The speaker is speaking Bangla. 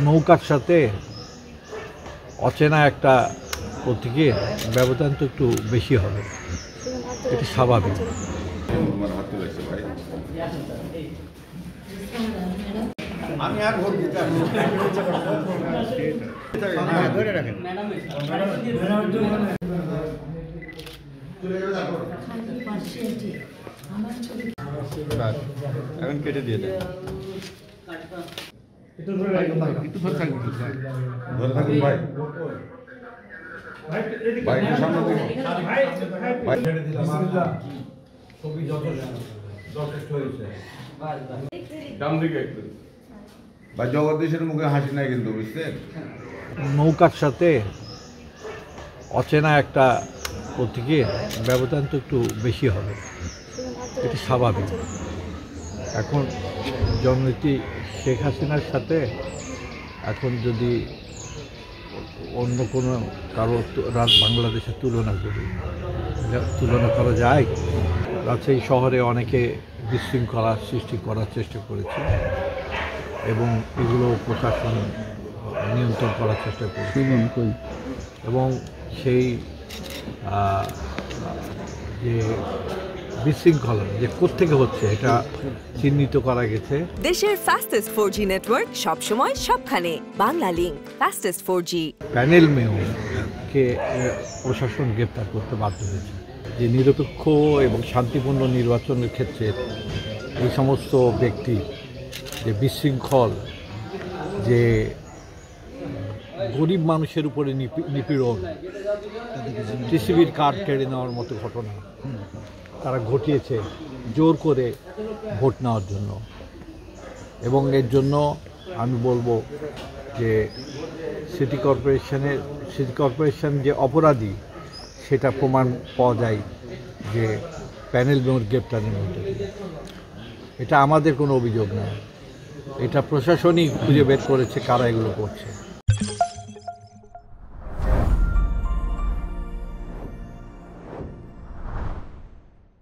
নৌকার সাথে অচেনা একটা প্রতীকের ব্যবধান তো একটু বেশি হবে, এটা স্বাভাবিক। আমি আর ভোট দিতে ধরে রাখেন এখন কেটে দিয়ে দেন। একটু ধরে থাকবেন, ধরে থাকুন ভাই। ভাই সামনে ভাই, জগদীশের মুখে হাসি নাই কিন্তু, বুঝছেন? নৌকার সাথে অচেনা একটা প্রতীকের ব্যবধান তো একটু বেশি হবে, এটা স্বাভাবিক। এখন জননেত্রী শেখ হাসিনার সাথে এখন যদি অন্য কোনো কারো বাংলাদেশের তুলনা করা যায়, রাজশাহী শহরে অনেকে বিশৃঙ্খলা সৃষ্টি করার চেষ্টা করেছে এবং এগুলো প্রশাসন নিয়ন্ত্রণ করার চেষ্টা করেছে এবং সেই যে বিশৃঙ্খলা যে কোত্থেকে হচ্ছে এটা চিহ্নিত করা গেছে। দেশের ফাস্টেস্ট 4G নেটওয়ার্ক সবসময় সবখানে, Banglalink fastest 4G। Panel মেয়রকে প্রশাসন গ্রেপ্তার করতে বাধ্য হয়েছে। যে নিরপেক্ষ এবং শান্তিপূর্ণ নির্বাচনের ক্ষেত্রে এই সমস্ত ব্যক্তি যে বিশৃঙ্খল, যে গরিব মানুষের উপরে নিপীড়ন, টিসিবির কার্ড কেড়ে নেওয়ার মতো ঘটনা তারা ঘটিয়েছে জোর করে ভোট নেওয়ার জন্য। এবং এর জন্য আমি বলবো যে সিটি কর্পোরেশন যে অপরাধী সেটা প্রমাণ পাওয়া যায় যে প্যানেল মেয়র গ্রেপ্তারের মধ্যে। এটা আমাদের কোনো অভিযোগ নয়, এটা প্রশাসনই খুঁজে বের করেছে কারা এগুলো করছে।